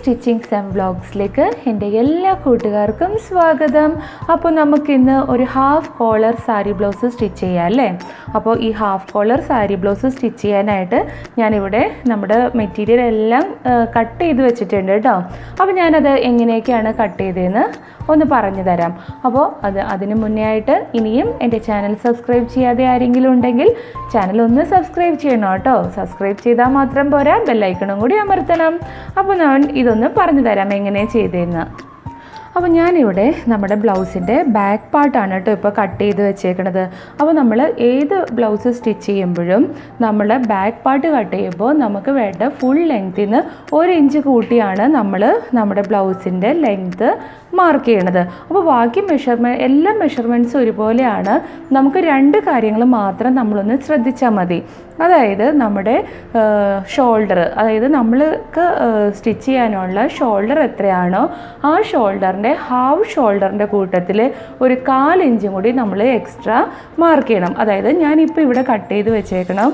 Stitchings and വ്ളോഗ്സിലേക്ക് എൻ്റെ എല്ലാ കൂട്ടുകാർക്കും സ്വാഗതം. അപ്പോൾ നമുക്കിന്ന് ഒരു half collar sari blouse stitch ചെയ്യാം അല്ലേ. അപ്പോൾ ഈ half collar sari blouse stitch ചെയ്യാനായിട്ട് ഞാനിവിടെ നമ്മുടെ മെറ്റീരിയൽ എല്ലാം കട്ട് ചെയ്ത് വെച്ചിട്ടുണ്ട് കേട്ടോ. അപ്പോൾ ഞാനത് എങ്ങനെയൊക്കെയാണ് കട്ട് ചെയ്തതെന്ന് ഒന്ന് പറഞ്ഞു തരാം. അപ്പോൾ അതിന് മുന്നേ ആയിട്ട് ഇനിയും എൻ്റെ ചാനൽ സബ്സ്ക്രൈബ് ചെയ്യാതെ ആരെങ്കിലും ഉണ്ടെങ്കിൽ ചാനൽ ഒന്ന് സബ്സ്ക്രൈബ് ചെയ്യണം കേട്ടോ. സബ്സ്ക്രൈബ് ചെയ്താൽ മാത്രം പോരാ, ബെല്ലൈക്കണും കൂടി അമർത്തണം. അപ്പോൾ ഞാൻ ഇതൊന്ന് പറഞ്ഞു തരാം എങ്ങനെ ചെയ്തതെന്ന്. അപ്പോൾ ഞാനിവിടെ നമ്മുടെ ബ്ലൗസിൻ്റെ ബാക്ക് പാർട്ടാണ് കേട്ടോ ഇപ്പോൾ കട്ട് ചെയ്ത് വെച്ചേക്കണത്. അപ്പോൾ നമ്മൾ ഏത് ബ്ലൗസ് സ്റ്റിച്ച് ചെയ്യുമ്പോഴും നമ്മൾ ബാക്ക് പാർട്ട് കട്ട് ചെയ്യുമ്പോൾ നമുക്ക് വേണ്ട ഫുൾ ലെങ്ത്തിൽ നിന്ന് 1 ഇഞ്ച് കൂട്ടിയാണ് നമ്മൾ നമ്മുടെ ബ്ലൗസിൻ്റെ ലെങ്ത്ത് മാർക്ക് ചെയ്യണത്. അപ്പോൾ ബാക്കി എല്ലാ മെഷർമെൻറ്റ്സും ഒരുപോലെയാണ്. നമുക്ക് 2 കാര്യങ്ങൾ മാത്രം നമ്മളൊന്ന് ശ്രദ്ധിച്ചാൽ മതി. അതായത് നമ്മുടെ ഷോൾഡർ, അതായത് നമ്മൾക്ക് സ്റ്റിച്ച് ചെയ്യാനുള്ള ഷോൾഡർ എത്രയാണോ ആ ഷോൾഡറിൻ്റെ ഹാഫ് ഷോൾഡറിൻ്റെ കൂട്ടത്തിൽ ഒരു 1/4 ഇഞ്ചും കൂടി നമ്മൾ എക്സ്ട്രാ മാർക്ക് ചെയ്യണം. അതായത് ഞാനിപ്പോൾ ഇവിടെ കട്ട് ചെയ്ത് വെച്ചേക്കണം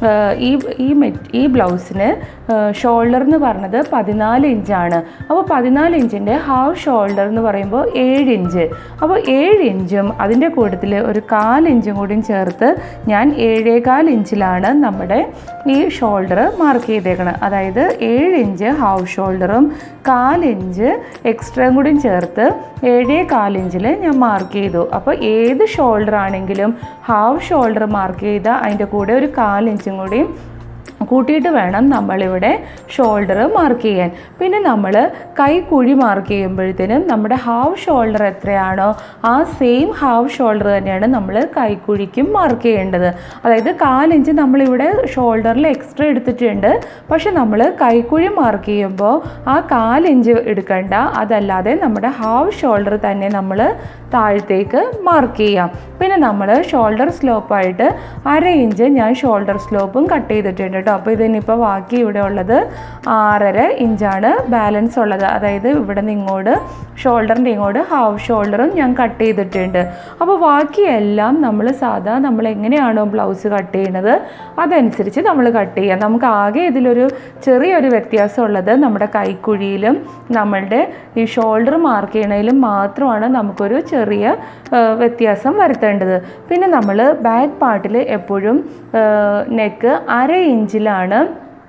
ഈ ബ്ലൗസിന് ഷോൾഡർ എന്ന് പറഞ്ഞത് 14 ഇഞ്ചാണ്. അപ്പോൾ 14 ഇഞ്ചിൻ്റെ ഹാഫ് ഷോൾഡർ എന്ന് പറയുമ്പോൾ 7 ഇഞ്ച്. അപ്പോൾ 7 ഇഞ്ചും അതിൻ്റെ കൂട്ടത്തിൽ ഒരു 1/4 ഇഞ്ചും കൂടിയും ചേർത്ത് ഞാൻ 7.25 ഇഞ്ചിലാണ് നമ്മുടെ ഈ ഷോൾഡർ മാർക്ക് ചെയ്തേക്കണം. അതായത് 7 ഇഞ്ച് ഹാഫ് ഷോൾഡറും 1/4 ഇഞ്ച് എക്സ്ട്രയും കൂടിയും ചേർത്ത് 7.25 ഇഞ്ചിൽ ഞാൻ മാർക്ക് ചെയ്തു. അപ്പോൾ ഏത് ഷോൾഡർ ആണെങ്കിലും ഹാഫ് ഷോൾഡർ മാർക്ക് ചെയ്താൽ അതിൻ്റെ കൂടെ ഒരു 1/4 ഇഞ്ചും കൂടി കൂട്ടിയിട്ട് വേണം നമ്മളിവിടെ ഷോൾഡർ മാർക്ക് ചെയ്യാൻ. പിന്നെ നമ്മൾ കൈക്കുഴി മാർക്ക് ചെയ്യുമ്പോഴത്തേനും നമ്മുടെ ഹാഫ് ഷോൾഡർ എത്രയാണോ ആ സെയിം ഹാഫ് ഷോൾഡർ തന്നെയാണ് നമ്മൾ കൈക്കുഴിക്കും മാർക്ക് ചെയ്യേണ്ടത്. അതായത് 1/4 ഇഞ്ച് നമ്മളിവിടെ ഷോൾഡറിൽ എക്സ്ട്രാ എടുത്തിട്ടുണ്ട്. പക്ഷെ നമ്മൾ കൈക്കുഴി മാർക്ക് ചെയ്യുമ്പോൾ ആ 1/4 ഇഞ്ച് എടുക്കണ്ട, അതല്ലാതെ നമ്മുടെ ഹാഫ് ഷോൾഡർ തന്നെ നമ്മൾ താഴത്തേക്ക് മാർക്ക് ചെയ്യാം. പിന്നെ നമ്മൾ ഷോൾഡർ സ്ലോപ്പായിട്ട് 1/2 ഇഞ്ച് ഞാൻ ഷോൾഡർ സ്ലോപ്പും കട്ട് ചെയ്തിട്ടുണ്ട് കേട്ടോ. അപ്പോൾ ഇതിനിപ്പോൾ ബാക്കി ഇവിടെ ഉള്ളത് 6.5 ഇഞ്ചാണ് ബാലൻസ് ഉള്ളത്. അതായത് ഇവിടെ നിന്ന് ഇങ്ങോട്ട് ഷോൾഡറിൻ്റെ ഇങ്ങോട്ട് ഹാഫ് ഷോൾഡറും ഞാൻ കട്ട് ചെയ്തിട്ടുണ്ട്. അപ്പോൾ ബാക്കിയെല്ലാം നമ്മൾ എങ്ങനെയാണോ ബ്ലൗസ് കട്ട് ചെയ്യുന്നത് അതനുസരിച്ച് നമ്മൾ കട്ട് ചെയ്യാം. നമുക്ക് ആകെ ഇതിലൊരു ചെറിയൊരു വ്യത്യാസമുള്ളത് നമ്മുടെ കൈക്കുഴിയിലും നമ്മളുടെ ഈ ഷോൾഡർ മാർക്ക് ചെയ്യണതിലും മാത്രമാണ് നമുക്കൊരു ചെറിയ വ്യത്യാസം വരുത്തേണ്ടത്. പിന്നെ നമ്മൾ ബാക്ക് പാർട്ടിൽ എപ്പോഴും നെക്ക് 1/2 ഇഞ്ചിലാണ്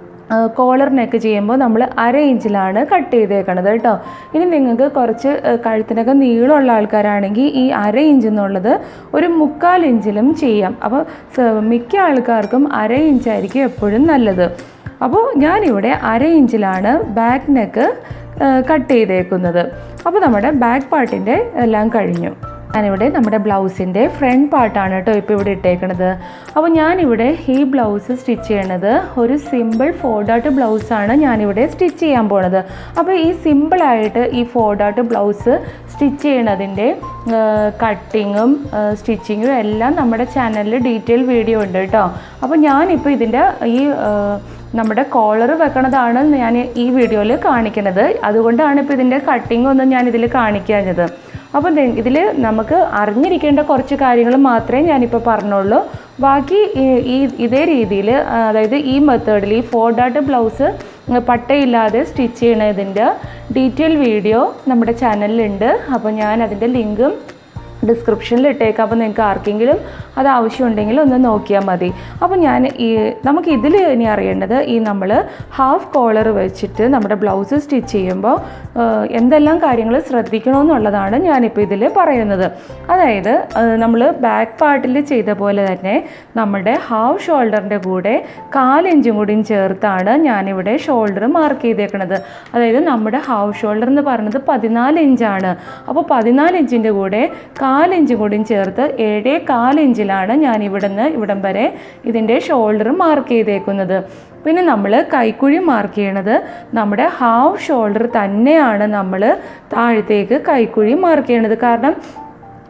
കോളർ നെക്ക് ചെയ്യുമ്പോൾ നമ്മൾ 1/2 ഇഞ്ചിലാണ് കട്ട് ചെയ്തേക്കണത് കേട്ടോ. ഇനി നിങ്ങൾക്ക് കുറച്ച് കഴുത്തിനൊക്കെ നീളമുള്ള ആൾക്കാരാണെങ്കിൽ ഈ 1/2 ഇഞ്ച് എന്നുള്ളത് ഒരു 1/4 ഇഞ്ചിലും ചെയ്യാം. അപ്പോൾ മിക്ക ആൾക്കാർക്കും 1/2 ഇഞ്ചായിരിക്കും എപ്പോഴും നല്ലത്. അപ്പോൾ ഞാനിവിടെ 1/2 ഇഞ്ചിലാണ് ബാക്ക് നെക്ക് കട്ട് ചെയ്തേക്കുന്നത്. അപ്പോൾ നമ്മുടെ ബാക്ക് പാർട്ടിൻ്റെ എല്ലാം കഴിഞ്ഞു. ഞാനിവിടെ നമ്മുടെ ബ്ലൗസിൻ്റെ ഫ്രണ്ട് പാർട്ടാണ് കേട്ടോ ഇപ്പോൾ ഇവിടെ ഇട്ടേക്കണത്. അപ്പോൾ ഞാനിവിടെ ഈ ബ്ലൗസ് സ്റ്റിച്ച് ചെയ്യണത് ഒരു സിമ്പിൾ 4 ഡോട്ട് ബ്ലൗസാണ് ഞാനിവിടെ സ്റ്റിച്ച് ചെയ്യാൻ പോണത്. അപ്പോൾ ഈ സിമ്പിളായിട്ട് ഈ 4 ഡോട്ട് ബ്ലൗസ് സ്റ്റിച്ച് ചെയ്യണതിൻ്റെ കട്ടിങ്ങും സ്റ്റിച്ചിങ്ങും എല്ലാം നമ്മുടെ ചാനലിൽ ഡീറ്റെയിൽ വീഡിയോ ഉണ്ട് കേട്ടോ. അപ്പോൾ ഞാനിപ്പോൾ ഇതിൻ്റെ ഈ നമ്മുടെ കോളർ വെക്കണതാണ് ഞാൻ ഈ വീഡിയോയിൽ കാണിക്കുന്നത്. അതുകൊണ്ടാണ് ഇപ്പോൾ ഇതിൻ്റെ കട്ടിങ് ഒന്നും ഞാനിതിൽ കാണിക്കാഞ്ഞത്. അപ്പോൾ ഇതിൽ നമുക്ക് അറിഞ്ഞിരിക്കേണ്ട കുറച്ച് കാര്യങ്ങൾ മാത്രമേ ഞാനിപ്പോൾ പറഞ്ഞുള്ളൂ. ബാക്കി ഇതേ രീതിയിൽ, അതായത് ഈ മെത്തേഡിൽ ഈ 4 ഡോട്ട് ബ്ലൗസ് പട്ടയില്ലാതെ സ്റ്റിച്ച് ചെയ്യണതിൻ്റെ ഡീറ്റെയിൽ വീഡിയോ നമ്മുടെ ചാനലിലുണ്ട്. അപ്പോൾ ഞാൻ അതിൻ്റെ ലിങ്കും ഡിസ്ക്രിപ്ഷനിൽ ഇട്ടേക്കാം. അപ്പോൾ നിങ്ങൾക്ക് ആർക്കെങ്കിലും അത് ആവശ്യമുണ്ടെങ്കിൽ ഒന്ന് നോക്കിയാൽ മതി. അപ്പോൾ നമുക്ക് ഇതിൽ ഇനി അറിയേണ്ടത് നമ്മൾ ഹാഫ് കോളർ വെച്ചിട്ട് നമ്മുടെ ബ്ലൗസ് സ്റ്റിച്ച് ചെയ്യുമ്പോൾ എന്തെല്ലാം കാര്യങ്ങൾ ശ്രദ്ധിക്കണമെന്നുള്ളതാണ് ഞാനിപ്പോൾ ഇതിൽ പറയുന്നത്. അതായത് നമ്മൾ ബാക്ക് പാർട്ടിൽ ചെയ്ത പോലെ തന്നെ നമ്മുടെ ഹാഫ് ഷോൾഡറിൻ്റെ കൂടെ 1/4 ഇഞ്ചും കൂടിയും ചേർത്താണ് ഞാനിവിടെ ഷോൾഡർ മാർക്ക് ചെയ്തേക്കണത്. അതായത് നമ്മുടെ ഹാഫ് ഷോൾഡർ എന്ന് പറയുന്നത് 14 ഇഞ്ചാണ്. അപ്പോൾ 14 ഇഞ്ചിൻ്റെ കൂടെ 1/4 ഇഞ്ചും കൂടിയും ചേർത്ത് 7.25 ഇഞ്ചിലാണ് ഞാൻ ഇവിടം വരെ ഇതിൻ്റെ ഷോൾഡർ മാർക്ക് ചെയ്തേക്കുന്നത്. പിന്നെ നമ്മൾ കൈക്കുഴി മാർക്ക് ചെയ്യണത് നമ്മുടെ ഹാഫ് ഷോൾഡർ തന്നെയാണ് നമ്മൾ താഴത്തേക്ക് കൈക്കുഴി മാർക്ക് ചെയ്യണത്. കാരണം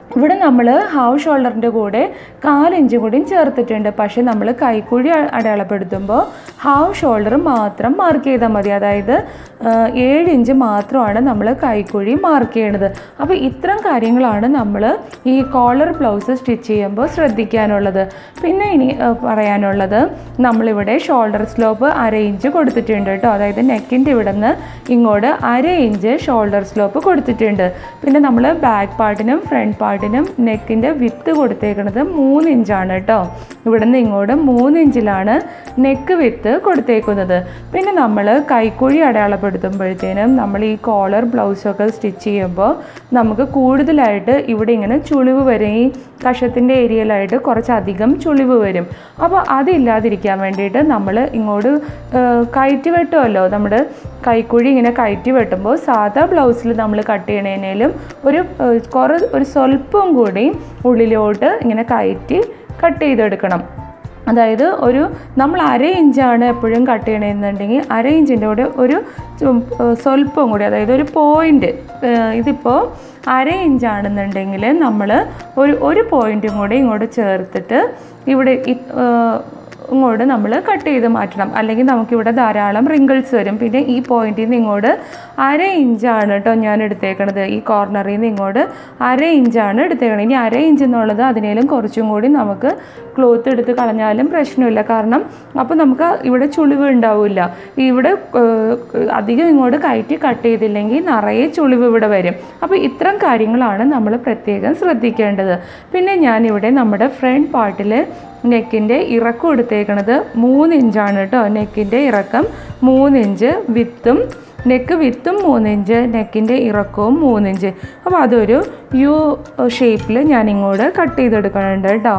ഇവിടെ നമ്മൾ ഹാഫ് ഷോൾഡറിൻ്റെ കൂടെ 1/4 ഇഞ്ച് കൂടിയും ചേർത്തിട്ടുണ്ട്. പക്ഷേ നമ്മൾ കൈക്കുഴി അടയാളപ്പെടുത്തുമ്പോൾ ഹാഫ് ഷോൾഡർ മാത്രം മാർക്ക് ചെയ്താൽ മതി. അതായത് 7 ഇഞ്ച് മാത്രമാണ് നമ്മൾ കൈക്കുഴി മാർക്ക് ചെയ്യണത്. അപ്പോൾ ഇത്തരം കാര്യങ്ങളാണ് നമ്മൾ ഈ കോളർ ബ്ലൗസ് സ്റ്റിച്ച് ചെയ്യുമ്പോൾ ശ്രദ്ധിക്കാനുള്ളത്. പിന്നെ ഇനി പറയാനുള്ളത്, നമ്മളിവിടെ ഷോൾഡർ സ്ലോപ്പ് 1/2 ഇഞ്ച് കൊടുത്തിട്ടുണ്ട് കേട്ടോ. അതായത് നെക്കിൻ്റെ ഇവിടെ നിന്ന് ഇങ്ങോട്ട് 1/2 ഇഞ്ച് ഷോൾഡർ സ്ലോപ്പ് കൊടുത്തിട്ടുണ്ട്. പിന്നെ നമ്മൾ ബാക്ക് പാർട്ടിനും ഫ്രണ്ട് പാർട്ടിനും നെക്കിൻ്റെ വിത്ത് കൊടുത്തേക്കുന്നത് 3 ഇഞ്ചാണ് കേട്ടോ. ഇവിടെ നിന്ന് ഇങ്ങോട്ട് 3 ഇഞ്ചിലാണ് നെക്ക് വിത്ത് കൊടുത്തേക്കുന്നത്. പിന്നെ നമ്മൾ കൈക്കുഴി അടയാളപ്പെടുത്തുമ്പോഴത്തേനും നമ്മൾ ഈ കോളർ ബ്ലൗസൊക്കെ സ്റ്റിച്ച് ചെയ്യുമ്പോൾ നമുക്ക് കൂടുതലായിട്ട് ഇവിടെ ഇങ്ങനെ ചുളിവ് വരും. ഈ കഷത്തിൻ്റെ ഏരിയയിലായിട്ട് കുറച്ചധികം ചുളിവ് വരും. അപ്പോൾ അതില്ലാതിരിക്കാൻ വേണ്ടിയിട്ട് നമ്മൾ ഇങ്ങോട്ട് കയറ്റി വെട്ടുമല്ലോ. നമ്മുടെ കൈക്കുഴി ഇങ്ങനെ കയറ്റി വെട്ടുമ്പോൾ സാധാ ബ്ലൗസിൽ നമ്മൾ കട്ട് ചെയ്യണേലും ഒരു സ്വല്പം കൂടി ഉള്ളിലോട്ട് ഇങ്ങനെ കയറ്റി കട്ട് ചെയ്തെടുക്കണം. അതായത് നമ്മൾ 1/2 ഇഞ്ചാണ് എപ്പോഴും കട്ട് ചെയ്യണമെന്നുണ്ടെങ്കിൽ 1/2 ഇഞ്ചിൻ്റെ കൂടെ ഒരു സ്വല്പം കൂടി, അതായത് ഒരു പോയിൻ്റ്, ഇതിപ്പോൾ 1/2 ഇഞ്ചാണെന്നുണ്ടെങ്കിൽ നമ്മൾ ഒരു പോയിൻറ്റും കൂടി ഇങ്ങോട്ട് ചേർത്തിട്ട് ഇവിടെ ഇങ്ങോട്ട് നമ്മൾ കട്ട് ചെയ്ത് മാറ്റണം. അല്ലെങ്കിൽ നമുക്കിവിടെ ധാരാളം റിങ്കിൾസ് വരും. പിന്നെ ഈ പോയിന്റിൽ നിന്ന് ഇങ്ങോട്ട് 1/2 ഇഞ്ചാണ് കേട്ടോ ഞാൻ എടുത്തേക്കണത്. ഈ കോർണറിൽ നിന്ന് ഇങ്ങോട്ട് 1/2 ഇഞ്ചാണ് എടുത്തേക്കണത്. ഇനി 1/2 ഇഞ്ച് എന്നുള്ളത് അതിനേലും കുറച്ചും കൂടി നമുക്ക് ക്ലോത്ത് എടുത്ത് കളഞ്ഞാലും പ്രശ്നമില്ല. കാരണം അപ്പോൾ നമുക്ക് ഇവിടെ ചുളിവ് ഉണ്ടാവില്ല. ഇവിടെ അധികം ഇങ്ങോട്ട് കയറ്റി കട്ട് ചെയ്തില്ലെങ്കിൽ നിറയെ ചുളിവ് ഇവിടെ വരും. അപ്പോൾ ഇത്തരം കാര്യങ്ങളാണ് നമ്മൾ പ്രത്യേകം ശ്രദ്ധിക്കേണ്ടത്. പിന്നെ ഞാനിവിടെ നമ്മുടെ ഫ്രണ്ട് പാർട്ടിൽ നെക്കിൻ്റെ ഇറക്കം എടുത്തേക്കണത് 3 ഇഞ്ചാണ് കേട്ടോ. നെക്കിൻ്റെ ഇറക്കം 3 ഇഞ്ച്, നെക്ക് വിത്തും 3 ഇഞ്ച്, നെക്കിൻ്റെ ഇറക്കവും 3 ഇഞ്ച്. അപ്പോൾ അതൊരു യു ഷേപ്പിൽ ഞാനിങ്ങോട്ട് കട്ട് ചെയ്തെടുക്കണുണ്ട് കേട്ടോ.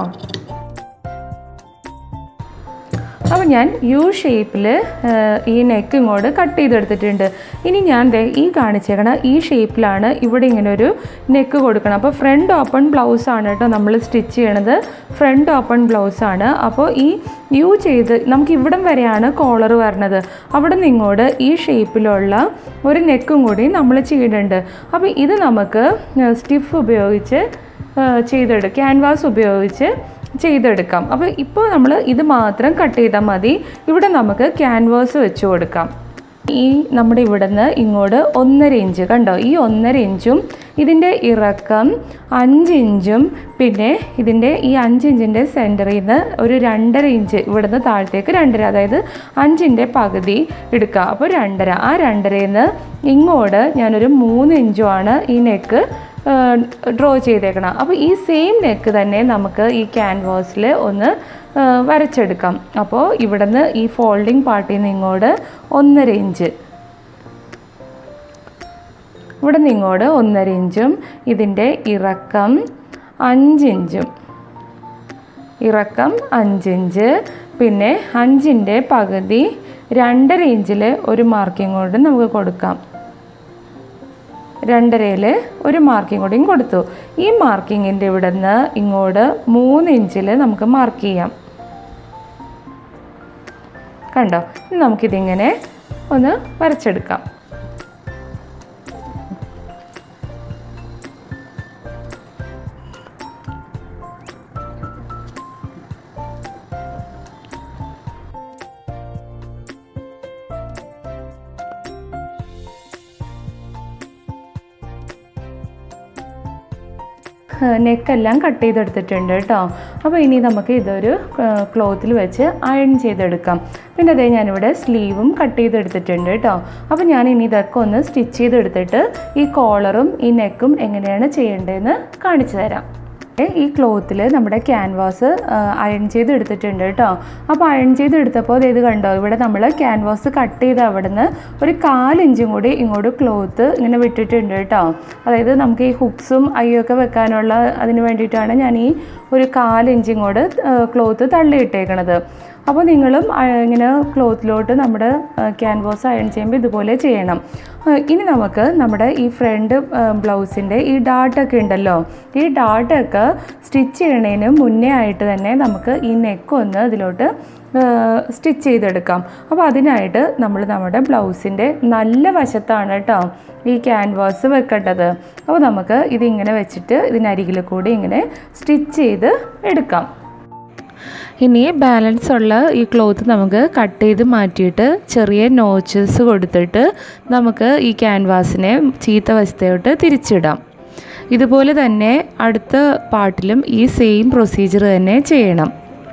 അപ്പോൾ ഞാൻ യു ഷേപ്പിൽ ഈ നെക്ക് ഇങ്ങോട്ട് കട്ട് ചെയ്തെടുത്തിട്ടുണ്ട്. ഇനി ഞാൻ ഈ കാണിച്ചേക്കണ ഈ ഷേപ്പിലാണ് ഇവിടെ ഇങ്ങനെ ഒരു നെക്ക് കൊടുക്കണം. അപ്പോൾ ഫ്രണ്ട് ഓപ്പൺ ബ്ലൗസാണ് കേട്ടോ നമ്മൾ സ്റ്റിച്ച് ചെയ്യണത്. ഫ്രണ്ട് ഓപ്പൺ ബ്ലൗസാണ്. അപ്പോൾ ഈ യു ചെയ്ത് നമുക്ക് ഇവിടം വരെയാണ് കോളർ വരണത്. അവിടെ നിന്ന് ഇങ്ങോട്ട് ഈ ഷേപ്പിലുള്ള ഒരു നെക്കും കൂടി നമ്മൾ ചെയ്യുന്നുണ്ട്. അപ്പോൾ ഇത് നമുക്ക് സ്റ്റിഫ് ഉപയോഗിച്ച് ക്യാൻവാസ് ഉപയോഗിച്ച് ചെയ്തെടുക്കാം. അപ്പോൾ ഇപ്പോൾ നമ്മൾ ഇത് മാത്രം കട്ട് ചെയ്താൽ മതി. ഇവിടെ നമുക്ക് ക്യാൻവാസ് വെച്ച് കൊടുക്കാം. ഈ നമ്മുടെ ഇവിടെ നിന്ന് ഇങ്ങോട്ട് 1.5 ഇഞ്ച് കണ്ടോ. ഈ 1.5 ഇഞ്ചും ഇതിൻ്റെ ഇറക്കം 5 ഇഞ്ചും പിന്നെ ഇതിൻ്റെ ഈ 5 ഇഞ്ചിൻ്റെ സെൻറ്ററിൽ നിന്ന് ഒരു 2.5 ഇഞ്ച് ഇവിടുന്ന് താഴത്തേക്ക് 2.5, അതായത് 5ൻ്റെ പകുതി എടുക്കുക. അപ്പോൾ 2.5, ആ 2.5യിൽ നിന്ന് ഇങ്ങോട്ട് ഞാനൊരു 3 ഇഞ്ചുമാണ് ഈ നെക്ക് ഡ്രോ ചെയ്തേക്കണം. അപ്പോൾ ഈ സെയിം നെക്ക് തന്നെ നമുക്ക് ഈ ക്യാൻവാസിൽ ഒന്ന് വരച്ചെടുക്കാം. അപ്പോൾ ഇവിടുന്ന് ഈ ഫോൾഡിങ് പാർട്ടിൽ നിന്ന് ഇങ്ങോട്ട് 1.5 ഇഞ്ച്, ഇവിടെ നിന്ന് ഇങ്ങോട്ട് 1.5 ഇഞ്ചും ഇതിൻ്റെ ഇറക്കം 5 ഇഞ്ചും, ഇറക്കം 5 ഇഞ്ച്, പിന്നെ 5ൻ്റെ പകുതി 2.5 ഇഞ്ചിൽ ഒരു മാർക്കിംഗ് കൊണ്ട് നമുക്ക് കൊടുക്കാം. 2.5ൽ ഒരു മാർക്കിംഗ് കൂടിയും കൊടുത്തു. ഈ മാർക്കിങ്ങിൻ്റെ ഇവിടെ നിന്ന് ഇങ്ങോട്ട് 3 ഇഞ്ചിൽ നമുക്ക് മാർക്ക് ചെയ്യാം. കണ്ടോ. ഇനി നമുക്കിതിങ്ങനെ ഒന്ന് വരച്ചെടുക്കാം. നെക്കെല്ലാം കട്ട് ചെയ്തെടുത്തിട്ടുണ്ട് കേട്ടോ. അപ്പോൾ ഇനി നമുക്ക് ഇതൊരു ക്ലോത്തിൽ വെച്ച് അയൺ ചെയ്തെടുക്കാം. പിന്നെ അതേ ഞാനിവിടെ സ്ലീവും കട്ട് ചെയ്തെടുത്തിട്ടുണ്ട് കേട്ടോ. അപ്പോൾ ഞാൻ ഇനി ഇതൊക്കെ ഒന്ന് സ്റ്റിച്ച് ചെയ്തെടുത്തിട്ട് ഈ കോളറും ഈ നെക്കും എങ്ങനെയാണ് ചെയ്യേണ്ടതെന്ന് കാണിച്ചു തരാം. ഈ ക്ലോത്തിൽ നമ്മുടെ ക്യാൻവാസ് അയൺ ചെയ്തെടുത്തിട്ടുണ്ട് കേട്ടോ. അപ്പോൾ അയൺ ചെയ്തെടുത്തപ്പോൾ ഇത് കണ്ടോ, ഇവിടെ നമ്മൾ ക്യാൻവാസ് കട്ട് ചെയ്ത് അവിടെ നിന്ന് ഒരു 4 ഇഞ്ചും കൂടി ഇങ്ങോട്ട് ക്ലോത്ത് ഇങ്ങനെ വിട്ടിട്ടുണ്ട് കേട്ടോ. അതായത് നമുക്ക് ഈ ഹുക്സും അയ്യൊക്കെ വെക്കാനുള്ള അതിന് വേണ്ടിയിട്ടാണ് ഞാൻ ഈ ഒരു 4 ഇഞ്ച് ഇങ്ങോട്ട് ക്ലോത്ത് തള്ളിയിട്ടേക്കണത്. അപ്പോൾ നിങ്ങളും ഇങ്ങനെ ക്ലോത്തിലോട്ട് നമ്മുടെ ക്യാൻവാസ് അയൺ ചെയ്യുമ്പോൾ ഇതുപോലെ ചെയ്യണം. ഇനി നമുക്ക് നമ്മുടെ ഈ ഫ്രണ്ട് ബ്ലൗസിൻ്റെ ഈ ഡാർട്ടൊക്കെ ഉണ്ടല്ലോ, ഈ ഡാർട്ടൊക്കെ സ്റ്റിച്ച് ചെയ്യണതിന് മുന്നേ ആയിട്ട് തന്നെ നമുക്ക് ഈ നെക്കൊന്ന് ഇതിലോട്ട് സ്റ്റിച്ച് ചെയ്തെടുക്കാം. അപ്പോൾ അതിനായിട്ട് നമ്മൾ നമ്മുടെ ബ്ലൗസിൻ്റെ നല്ല വശത്താണ് കേട്ടോ ഈ ക്യാൻവാസ് വെക്കേണ്ടത്. അപ്പോൾ നമുക്ക് ഇതിങ്ങനെ വെച്ചിട്ട് ഇതിനരികിൽ കൂടി ഇങ്ങനെ സ്റ്റിച്ച് ചെയ്ത് എടുക്കാം. ഇനി ബാലൻസ് ഉള്ള ഈ ക്ലോത്ത് നമുക്ക് കട്ട് ചെയ്ത് മാറ്റിയിട്ട് ചെറിയ നോച്ചസ് കൊടുത്തിട്ട് നമുക്ക് ഈ ക്യാൻവാസിനെ ചീത്ത വശത്തോട്ട് തിരിച്ചിടാം. ഇതുപോലെ തന്നെ അടുത്ത പാർട്ടിലും ഈ സെയിം പ്രൊസീജിയർ തന്നെ ചെയ്യണം.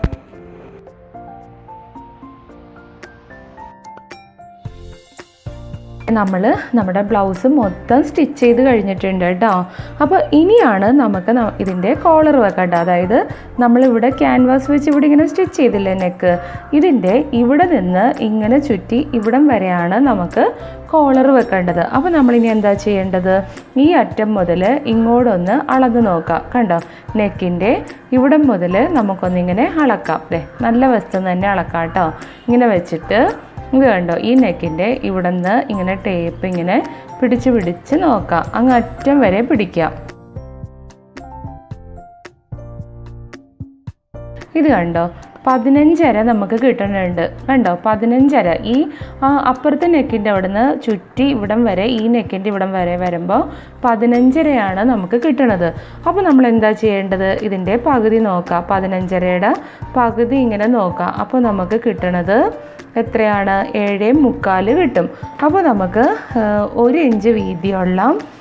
നമ്മൾ നമ്മുടെ ബ്ലൗസ് മൊത്തം സ്റ്റിച്ച് ചെയ്ത് കഴിഞ്ഞിട്ടുണ്ട് കേട്ടോ. അപ്പോൾ ഇനിയാണ് നമുക്ക് ഇതിൻ്റെ കോളർ വെക്കേണ്ടത്. അതായത് നമ്മളിവിടെ ക്യാൻവാസ് വെച്ച് ഇവിടെ ഇങ്ങനെ സ്റ്റിച്ച് ചെയ്തില്ലേ നെക്ക്, ഇതിൻ്റെ ഇവിടെ നിന്ന് ഇങ്ങനെ ചുറ്റി ഇവിടം വരെയാണ് നമുക്ക് കോളർ വെക്കേണ്ടത്. അപ്പോൾ നമ്മളിനി എന്താ ചെയ്യേണ്ടത്, ഈ അറ്റം മുതൽ ഇങ്ങോട്ടൊന്ന് അളന്ന് നോക്കാം. കണ്ടോ, നെക്കിൻ്റെ ഇവിടം മുതൽ നമുക്കൊന്നിങ്ങനെ അളക്കാം. നല്ല വശത്ത് തന്നെ അളക്കാം കേട്ടോ. ഇങ്ങനെ വെച്ചിട്ട് ഇത് കണ്ടോ, ഈ നെക്കിൻ്റെ ഇവിടെ നിന്ന് ഇങ്ങനെ ടേപ്പ് ഇങ്ങനെ പിടിച്ച് നോക്കാം, അങ്ങ് അറ്റം വരെ പിടിക്കാം. ഇത് കണ്ടോ, 15 നമുക്ക് കിട്ടുന്നുണ്ട്. കണ്ടോ, 15 ഈ അപ്പുറത്തെ നെക്കിൻ്റെ അവിടെ നിന്ന് ചുറ്റി ഇവിടം വരെ, ഈ നെക്കിൻ്റെ ഇവിടം വരെ വരുമ്പോൾ 15 നമുക്ക് കിട്ടുന്നത്. അപ്പോൾ നമ്മൾ എന്താ ചെയ്യേണ്ടത്, ഇതിൻ്റെ പകുതി നോക്കാം. 15യുടെ പകുതി ഇങ്ങനെ നോക്കാം. അപ്പോൾ നമുക്ക് കിട്ടണത് എത്രയാണ്, 7.25 കിട്ടും. അപ്പോൾ നമുക്ക് 1 ഇഞ്ച് വീതിയുള്ള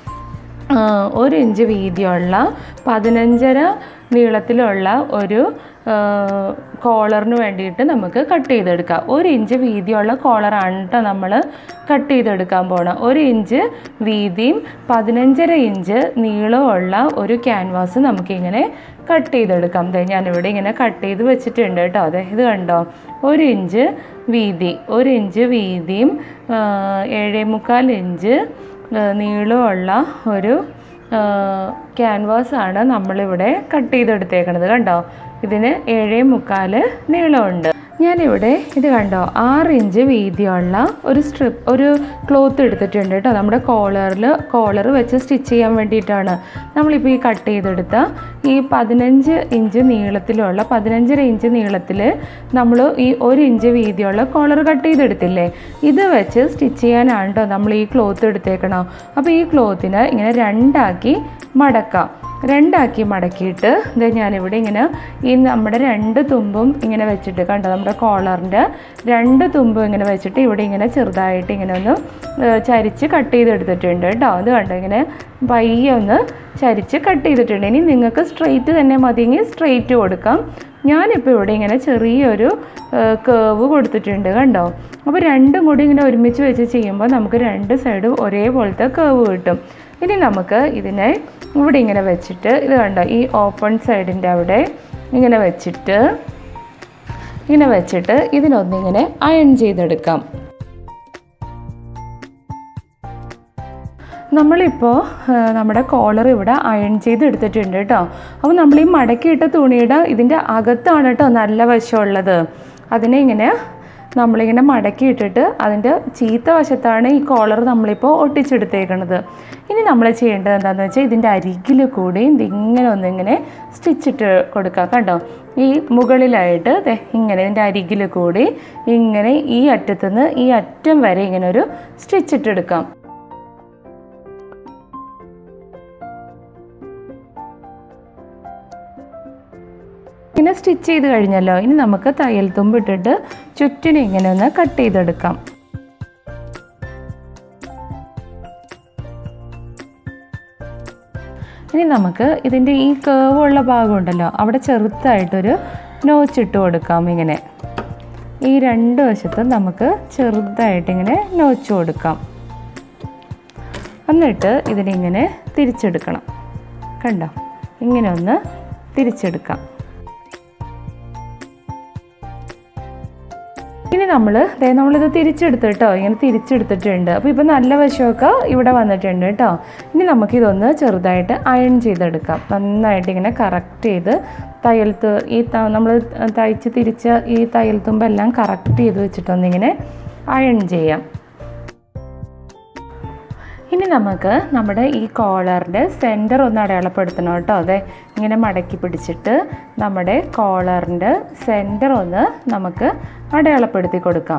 15 നീളത്തിലുള്ള ഒരു കോളറിന് വേണ്ടിയിട്ട് നമുക്ക് കട്ട് ചെയ്തെടുക്കാം. 1 ഇഞ്ച് വീതിയുള്ള കോളറാണ് കേട്ടോ നമ്മൾ കട്ട് ചെയ്തെടുക്കാൻ പോകണം. 1 ഇഞ്ച് വീതിയും 15 ഇഞ്ച് നീളമുള്ള ഒരു ക്യാൻവാസ് നമുക്കിങ്ങനെ കട്ട് ചെയ്തെടുക്കാം. ഞാനിവിടെ ഇങ്ങനെ കട്ട് ചെയ്ത് വെച്ചിട്ടുണ്ട് കേട്ടോ. അതെ, ഇത് കണ്ടോ, 1 ഇഞ്ച് വീതി, 1 ഇഞ്ച് വീതിയും 7.25 ഇഞ്ച് നീളമുള്ള ഒരു ക്യാൻവാസാണ് നമ്മളിവിടെ കട്ട് ചെയ്തെടുത്തേക്കണത്. കണ്ടോ, ഇതിന് 7.25 നീളമുണ്ട്. ഞാനിവിടെ ഇത് കണ്ടോ 6 ഇഞ്ച് വീതിയുള്ള ഒരു ക്ലോത്ത് എടുത്തിട്ടുണ്ട് കേട്ടോ. നമ്മുടെ കോളർ വെച്ച് സ്റ്റിച്ച് ചെയ്യാൻ വേണ്ടിയിട്ടാണ് നമ്മളിപ്പോൾ ഈ കട്ട് ചെയ്തെടുത്ത ഈ 15 ഇഞ്ച് നീളത്തിലുള്ള 15.5 ഇഞ്ച് നീളത്തിൽ നമ്മൾ ഈ 1 ഇഞ്ച് വീതിയുള്ള കോളർ കട്ട് ചെയ്തെടുത്തില്ലേ, ഇത് വെച്ച് സ്റ്റിച്ച് ചെയ്യാനാണ് കേട്ടോ നമ്മൾ ഈ ക്ലോത്ത് എടുത്തേക്കണം. അപ്പോൾ ഈ ക്ലോത്തിനെ ഇങ്ങനെ രണ്ടാക്കി മടക്കിയിട്ട് ഞാനിവിടെ ഇങ്ങനെ ഈ നമ്മുടെ 2 തുമ്പും ഇങ്ങനെ വെച്ചിട്ട് കണ്ടോ, നമ്മുടെ കോളറിൻ്റെ 2 തുമ്പും ഇങ്ങനെ വെച്ചിട്ട് ഇവിടെ ഇങ്ങനെ ചെറുതായിട്ട് ഇങ്ങനെ ഒന്ന് ചരിച്ച് കട്ട് ചെയ്തെടുത്തിട്ടുണ്ട് കേട്ടോ. അത് കണ്ടോ, ഇങ്ങനെ പയ്യെ ഒന്ന് ചരിച്ച് കട്ട് ചെയ്തിട്ടുണ്ട്. ഇനി നിങ്ങൾക്ക് സ്ട്രെയിറ്റ് തന്നെ മതിയെങ്കിൽ സ്ട്രെയിറ്റ് കൊടുക്കാം. ഞാനിപ്പോൾ ഇവിടെ ഇങ്ങനെ ചെറിയൊരു കേവ് കൊടുത്തിട്ടുണ്ട് കണ്ടോ. അപ്പോൾ രണ്ടും കൂടി ഇങ്ങനെ ഒരുമിച്ച് വെച്ച് ചെയ്യുമ്പോൾ നമുക്ക് 2 സൈഡും ഒരേപോലത്തെ കേവ് കിട്ടും. ഇനി നമുക്ക് ഇതിനെ ഇവിടെ ഇങ്ങനെ വെച്ചിട്ട് ഇത് കണ്ടോ, ഈ ഓപ്പൺ സൈഡിൻ്റെ അവിടെ ഇങ്ങനെ വെച്ചിട്ട് ഇതിനൊന്നിങ്ങനെ അയൺ ചെയ്തെടുക്കാം. നമ്മളിപ്പോൾ നമ്മുടെ കോളർ ഇവിടെ അയൺ ചെയ്തെടുത്തിട്ടുണ്ട് കേട്ടോ. അപ്പോൾ നമ്മൾ ഈ മടക്കിയിട്ട തുണിയുടെ ഇതിൻ്റെ അകത്താണ് കേട്ടോ നല്ല വശമുള്ളത്. അതിനെ നമ്മളിങ്ങനെ മടക്കിയിട്ടിട്ട് അതിൻ്റെ ചീത്ത വശത്താണ് ഈ കോളർ നമ്മളിപ്പോൾ ഒട്ടിച്ചെടുത്തേക്കണത്. ഇനി നമ്മൾ ചെയ്യേണ്ടത് എന്താണെന്ന് വെച്ചാൽ ഇതിൻ്റെ അരികിൽ കൂടി ഇതിങ്ങനെ ഒന്നിങ്ങനെ സ്റ്റിച്ചിട്ട് കൊടുക്കാം. കണ്ടോ, ഈ മുകളിലായിട്ട് ഇങ്ങനെ ഇതിൻ്റെ അരികിൽ കൂടി ഇങ്ങനെ ഈ അറ്റത്തുനിന്ന് ഈ അറ്റം വരെ ഇങ്ങനെ ഒരു സ്റ്റിച്ചിട്ടെടുക്കാം. ഇങ്ങനെ സ്റ്റിച്ച് ചെയ്ത് കഴിഞ്ഞല്ലോ. ഇനി നമുക്ക് തയ്യൽ തുമ്പിട്ടിട്ട് ചുറ്റിനും ഇങ്ങനെ ഒന്ന് കട്ട് ചെയ്തെടുക്കാം. ഇനി നമുക്ക് ഇതിൻ്റെ ഈ കേവുള്ള ഭാഗമുണ്ടല്ലോ അവിടെ ചെറുതായിട്ടൊരു നോച്ചിട്ട് കൊടുക്കാം. ഇങ്ങനെ ഈ 2 വശത്തും നമുക്ക് ചെറുതായിട്ടിങ്ങനെ നോച്ച് കൊടുക്കാം. എന്നിട്ട് ഇതിനിങ്ങനെ തിരിച്ചെടുക്കണം. കണ്ടോ, ഇങ്ങനെ ഒന്ന് തിരിച്ചെടുക്കാം. ഇനി നമ്മളിത് തിരിച്ചെടുത്തിട്ടോ, ഇങ്ങനെ തിരിച്ചെടുത്തിട്ടുണ്ട്. അപ്പോൾ ഇപ്പോൾ നല്ല വശമൊക്കെ ഇവിടെ വന്നിട്ടുണ്ട് കേട്ടോ. ഇനി നമുക്കിതൊന്ന് ചെറുതായിട്ട് അയൺ ചെയ്തെടുക്കാം. നന്നായിട്ട് ഇങ്ങനെ കറക്റ്റ് ചെയ്ത് നമ്മൾ തയ്ച്ച് തിരിച്ച ഈ തയ്യൽ തുമ്പെല്ലാം കറക്റ്റ് ചെയ്ത് വെച്ചിട്ടൊന്നിങ്ങനെ അയൺ ചെയ്യാം. ഇനി നമുക്ക് നമ്മുടെ ഈ കോളറിൻ്റെ സെൻറ്റർ ഒന്ന് അടയാളപ്പെടുത്തണം കേട്ടോ. അതെ, ഇങ്ങനെ മടക്കി പിടിച്ചിട്ട് നമ്മുടെ കോളറിൻ്റെ സെൻറ്റർ ഒന്ന് നമുക്ക് അടയാളപ്പെടുത്തി കൊടുക്കാം.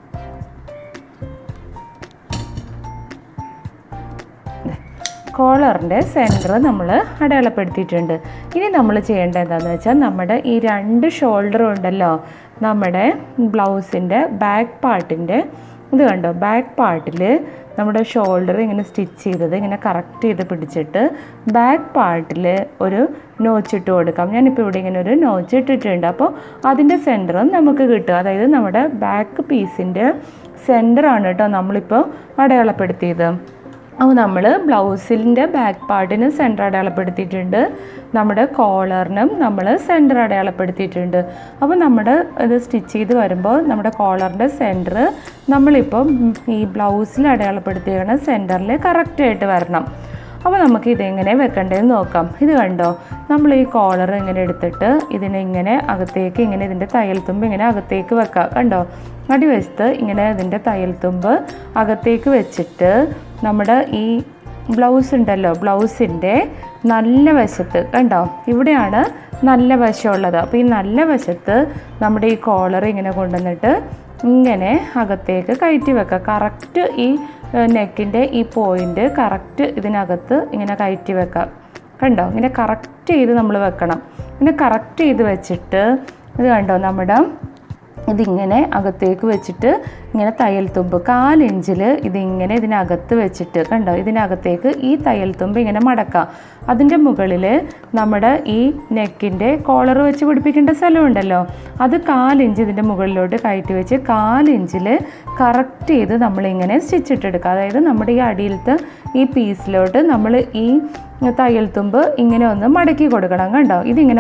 കോളറിൻ്റെ സെൻറ്റർ നമ്മൾ അടയാളപ്പെടുത്തിയിട്ടുണ്ട്. ഇനി നമ്മൾ ചെയ്യേണ്ടത് എന്താണെന്ന് വെച്ചാൽ നമ്മുടെ ഈ 2 ഷോൾഡറും ഉണ്ടല്ലോ, നമ്മുടെ ബ്ലൗസിൻ്റെ ബാക്ക് പാർട്ടിൻ്റെ ഇത് കണ്ടോ, ബാക്ക് പാർട്ടിൽ നമ്മുടെ ഷോൾഡർ ഇങ്ങനെ സ്റ്റിച്ച് ചെയ്തത് ഇങ്ങനെ കറക്റ്റ് ചെയ്ത് പിടിച്ചിട്ട് ബാക്ക് പാർട്ടിൽ ഒരു നോച്ചിട്ട് കൊടുക്കാം. ഞാനിപ്പോൾ ഇവിടെ ഇങ്ങനെ ഒരു നോച്ച് ഇട്ടിട്ടുണ്ട്. അപ്പോൾ അതിൻ്റെ സെൻറ്ററും നമുക്ക് കിട്ടും. അതായത് നമ്മുടെ ബാക്ക് പീസിൻ്റെ സെൻറ്ററാണ് കേട്ടോ നമ്മളിപ്പോൾ അടയാളപ്പെടുത്തിയത്. അപ്പോൾ നമ്മൾ ബ്ലൗസിൻ്റെ ബാക്ക് പാർട്ടിന് സെൻറ്റർ അടയാളപ്പെടുത്തിയിട്ടുണ്ട്, നമ്മുടെ കോളറിനും നമ്മൾ സെൻറ്റർ അടയാളപ്പെടുത്തിയിട്ടുണ്ട്. അപ്പോൾ നമ്മുടെ ഇത് സ്റ്റിച്ച് ചെയ്ത് വരുമ്പോൾ നമ്മുടെ കോളറിൻ്റെ സെൻറ്റർ നമ്മളിപ്പോൾ ഈ ബ്ലൗസിൽ അടയാളപ്പെടുത്തിയ സെൻറ്ററിൽ കറക്റ്റായിട്ട് വരണം. അപ്പോൾ നമുക്ക് ഇതെങ്ങനെ വെക്കേണ്ടതെന്ന് നോക്കാം. ഇത് കണ്ടോ, നമ്മൾ ഈ കോളർ ഇങ്ങനെ എടുത്തിട്ട് ഇതിനെ ഇങ്ങനെ അകത്തേക്ക് ഇങ്ങനെ ഇതിൻ്റെ തയ്യൽ തുമ്പ് ഇങ്ങനെ അകത്തേക്ക് വെക്കാം. കണ്ടോ, അടിവശത്ത് ഇങ്ങനെ ഇതിൻ്റെ തയ്യൽ തുമ്പ് അകത്തേക്ക് വെച്ചിട്ട് നമ്മുടെ ഈ ബ്ലൗസ് ഉണ്ടല്ലോ, ബ്ലൗസിൻ്റെ നല്ല വശത്ത് കണ്ടോ, ഇവിടെയാണ് നല്ല വശമുള്ളത്. അപ്പോൾ ഈ നല്ല വശത്ത് നമ്മുടെ ഈ കോളർ ഇങ്ങനെ കൊണ്ടുവന്നിട്ട് ഇങ്ങനെ അകത്തേക്ക് കയറ്റി വെക്കുക. കറക്റ്റ് ഈ നെക്കിൻ്റെ ഈ പോയിൻ്റ് കറക്റ്റ് ഇതിനകത്ത് ഇങ്ങനെ കയറ്റി വെക്കാം. കണ്ടോ, ഇങ്ങനെ കറക്റ്റ് ചെയ്ത് നമ്മൾ വെക്കണം. ഇങ്ങനെ കറക്റ്റ് ചെയ്ത് വെച്ചിട്ട് ഇത് കണ്ടോ, നമ്മുടെ ഇതിങ്ങനെ അകത്തേക്ക് വെച്ചിട്ട് ഇങ്ങനെ തയ്യൽ തുമ്പ് 4 ഇഞ്ചിൽ ഇതിങ്ങനെ ഇതിനകത്ത് വെച്ചിട്ട് കണ്ടോ, ഇതിനകത്തേക്ക് ഈ തയ്യൽ തുമ്പ് ഇങ്ങനെ മടക്കാം. അതിൻ്റെ മുകളിൽ നമ്മുടെ ഈ നെക്കിൻ്റെ കോളർ വെച്ച് പിടിപ്പിക്കേണ്ട സ്ഥലമുണ്ടല്ലോ, അത് 4 ഇഞ്ച് ഇതിൻ്റെ മുകളിലോട്ട് കയറ്റി വെച്ച് 4 ഇഞ്ചിൽ കറക്റ്റ് ചെയ്ത് നമ്മളിങ്ങനെ സ്റ്റിച്ചിട്ടെടുക്കുക. അതായത് നമ്മുടെ ഈ അടിയിലത്തെ ഈ പീസിലോട്ട് നമ്മൾ ഈ തയ്യൽ തുമ്പ് ഇങ്ങനെ ഒന്ന് മടക്കി കൊടുക്കണം. കണ്ടോ, ഇതിങ്ങനെ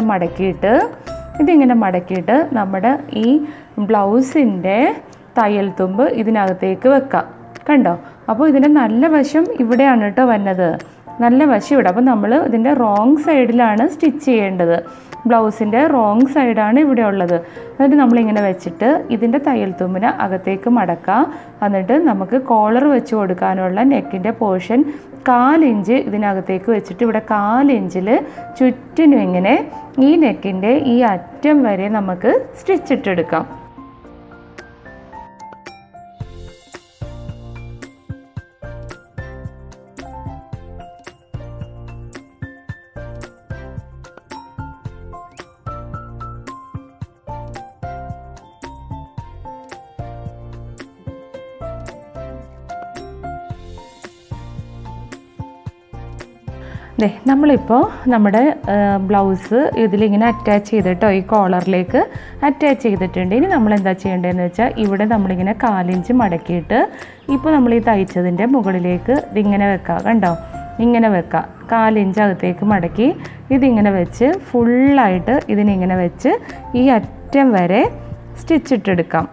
മടക്കിയിട്ട് നമ്മുടെ ഈ ബ്ലൗസിൻ്റെ തയ്യൽ തുമ്പ് ഇതിനകത്തേക്ക് വെക്കാം. കണ്ടോ, അപ്പോൾ ഇതിൻ്റെ നല്ല വശം ഇവിടെയാണ് കേട്ടോ വന്നത്, നല്ല വശം ഇവിടെ. അപ്പോൾ നമ്മൾ ഇതിൻ്റെ റോങ് സൈഡിലാണ് സ്റ്റിച്ച് ചെയ്യേണ്ടത്. ബ്ലൗസിൻ്റെ റോങ് സൈഡാണ് ഇവിടെ ഉള്ളത്. എന്നിട്ട് നമ്മളിങ്ങനെ വെച്ചിട്ട് ഇതിൻ്റെ തയ്യൽ തുമ്പിന് അകത്തേക്ക് മടക്കാം. എന്നിട്ട് നമുക്ക് കോളർ വെച്ച് കൊടുക്കാനുള്ള നെക്കിൻ്റെ പോർഷൻ 4 ഇഞ്ച് ഇതിനകത്തേക്ക് വെച്ചിട്ട് ഇവിടെ 4 ഇഞ്ചിൽ ചുറ്റിനും ഇങ്ങനെ ഈ നെക്കിൻ്റെ ഈ അറ്റം വരെ നമുക്ക് സ്റ്റിച്ചിട്ടെടുക്കാം. നമ്മളിപ്പോൾ നമ്മുടെ ബ്ലൗസ് ഇതിലിങ്ങനെ അറ്റാച്ച് ചെയ്തിട്ടോ ഈ കോളറിലേക്ക് അറ്റാച്ച് ചെയ്തിട്ടുണ്ട്. ഇനി നമ്മൾ എന്താ ചെയ്യേണ്ടതെന്ന് വെച്ചാൽ ഇവിടെ നമ്മളിങ്ങനെ 4 ഇഞ്ച് മടക്കിയിട്ട് ഇപ്പോൾ നമ്മൾ ഈ തയ്ച്ചതിൻ്റെ മുകളിലേക്ക് ഇതിങ്ങനെ വെക്കുക. കണ്ടോ, ഇങ്ങനെ വെക്കുക. 4 ഇഞ്ച് അകത്തേക്ക് മടക്കി ഇതിങ്ങനെ വെച്ച് ഫുള്ളായിട്ട് ഇതിനിങ്ങനെ വെച്ച് ഈ അറ്റം വരെ സ്റ്റിച്ചിട്ടെടുക്കാം.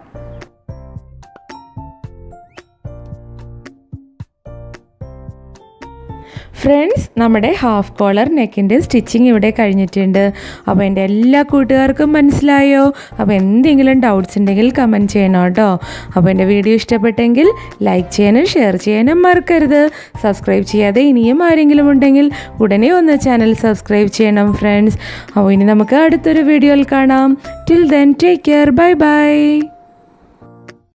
ഫ്രണ്ട്സ്, നമ്മുടെ ഹാഫ് കോളർ നെക്കിൻ്റെ സ്റ്റിച്ചിങ് ഇവിടെ കഴിഞ്ഞിട്ടുണ്ട്. അപ്പോൾ എൻ്റെ എല്ലാ കൂട്ടുകാർക്കും മനസ്സിലായോ? അപ്പോൾ എന്തെങ്കിലും ഡൗട്ട്സ് ഉണ്ടെങ്കിൽ കമൻറ്റ് ചെയ്യണം കേട്ടോ. അപ്പോൾ എൻ്റെ വീഡിയോ ഇഷ്ടപ്പെട്ടെങ്കിൽ ലൈക്ക് ചെയ്യാനും ഷെയർ ചെയ്യാനും മറക്കരുത്. സബ്സ്ക്രൈബ് ചെയ്യാതെ ഇനിയും ആരെങ്കിലും ഉണ്ടെങ്കിൽ ഉടനെ ഒന്ന് ചാനൽ സബ്സ്ക്രൈബ് ചെയ്യണം ഫ്രണ്ട്സ്. അപ്പോൾ ഇനി നമുക്ക് അടുത്തൊരു വീഡിയോയിൽ കാണാം. Till then take care, bye by.